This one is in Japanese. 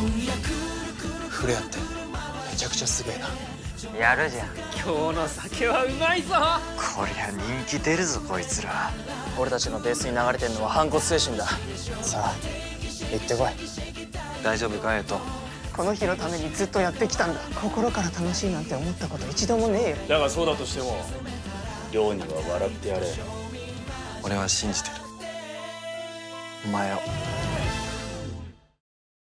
フレアってめちゃくちゃすげえな。 やるじゃん。 今日の酒はうまいぞ。 こりゃ人気出るぞこいつら。 俺たちのベースに流れてるのは反骨精神だ。さあ行ってこい。 大丈夫かエイト。 この日のためにずっとやってきたんだ。心から楽しいなんて思ったこと一度もねえよ。 だがそうだとしても亮には笑ってやれ。 俺は信じてるお前を。